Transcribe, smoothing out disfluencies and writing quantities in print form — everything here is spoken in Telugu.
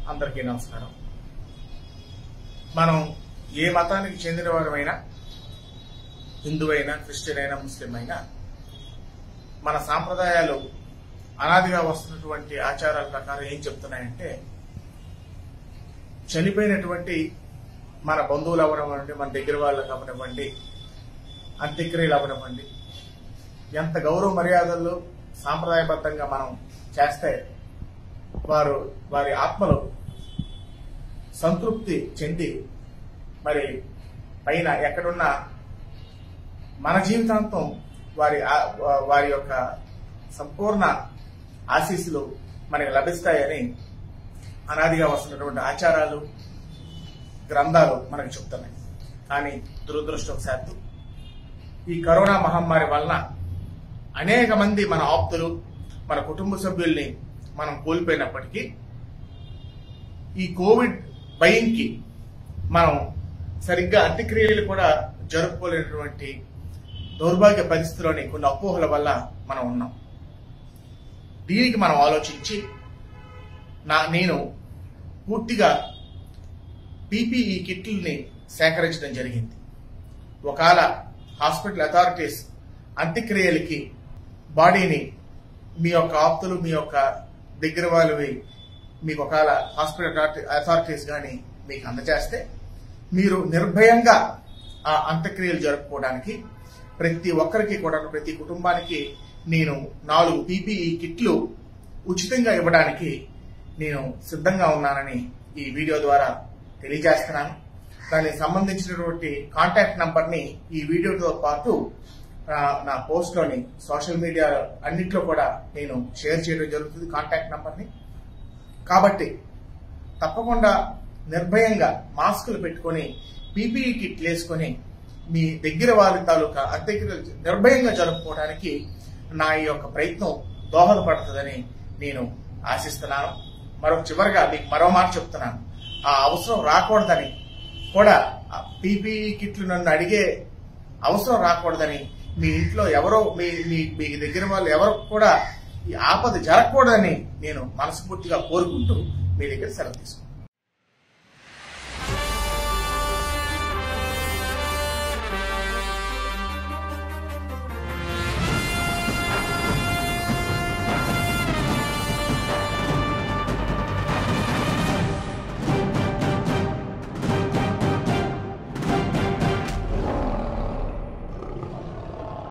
అందరికీ నమస్కారం. మనం ఏ మతానికి చెందిన వారమైనా, హిందువైనా, క్రిస్టియన్ అయినా, ముస్లిం అయినా, మన సాంప్రదాయాలు అనాదిగా వస్తున్నటువంటి ఆచారాల ప్రకారం ఏం చెప్తున్నాయంటే, చనిపోయినటువంటి మన బంధువులు అవనివ్వండి, మన దగ్గర వాళ్ళకి అవనివ్వండి, అంత్యక్రియలు అవనివ్వండి, ఎంత గౌరవ మర్యాదలు సాంప్రదాయబద్ధంగా మనం చేస్తే వారి ఆత్మలు సంతృప్తి చెంది మరి పైన ఎక్కడున్నా మన జీవితాంతం వారి యొక్క సంపూర్ణ ఆశీస్సులు మనకి లభిస్తాయని అనాదిగా వస్తున్నటువంటి ఆచారాలు, గ్రంథాలు మనకు చెప్తున్నాయి. కానీ దురదృష్టవశాత్తు ఈ కరోనా మహమ్మారి వలన అనేక మంది మన ఆప్తులు, మన కుటుంబ సభ్యుల్ని మనం కోల్పోయినప్పటికీ ఈ కోవిడ్ భయంకి మనం సరిగ్గా అంత్యక్రియలు కూడా జరుపుకోలేనటువంటి దౌర్భాగ్య పరిస్థితిలోని కొన్ని అపోహల వల్ల మనం ఉన్నాం. దీనికి మనం ఆలోచించి నేను పూర్తిగా PPE కిట్లని సేకరించడం జరిగింది. ఒకవేళ హాస్పిటల్ అథారిటీస్ అంత్యక్రియలకి బాడీని మీ యొక్క ఆప్తులు, మీ యొక్క దగ్గర వాళ్ళవి మీకు ఒకవేళ హాస్పిటల్ అథారిటీస్ కానీ మీకు అందజేస్తే మీరు నిర్భయంగా ఆ అంత్యక్రియలు జరుపుకోవడానికి ప్రతి ఒక్కరికి కూడా, ప్రతి కుటుంబానికి నేను 4 PPE కిట్లు ఉచితంగా ఇవ్వడానికి నేను సిద్ధంగా ఉన్నానని ఈ వీడియో ద్వారా తెలియజేస్తున్నాను. దానికి సంబంధించినటువంటి కాంటాక్ట్ నంబర్ని ఈ వీడియోతో పాటు నా పోస్ట్లోని సోషల్ మీడియా అన్నింటిలో కూడా నేను షేర్ చేయడం జరుగుతుంది, కాంటాక్ట్ నంబర్ని. కాబట్టి తప్పకుండా నిర్భయంగా మాస్కులు పెట్టుకొని PPE కిట్లు వేసుకొని మీ దగ్గర వారి తాలూకా అంత్యక్రియలు నిర్భయంగా జరుపుకోవడానికి నా ఈ యొక్క ప్రయత్నం దోహదపడుతుందని నేను ఆశిస్తున్నాను. చివరిగా మీకు మరో మాట చెప్తున్నాను, ఆ అవసరం రాకూడదని కూడా, PPE కిట్లు నన్ను అడిగే అవసరం రాకూడదని, మీ ఇంట్లో ఎవరో మీ దగ్గర వాళ్ళు ఎవరు కూడా ఈ ఆపద జరగకూడదని నేను మనస్ఫూర్తిగా కోరుకుంటూ మీ దగ్గర సెలవు తీసుకుంటాను.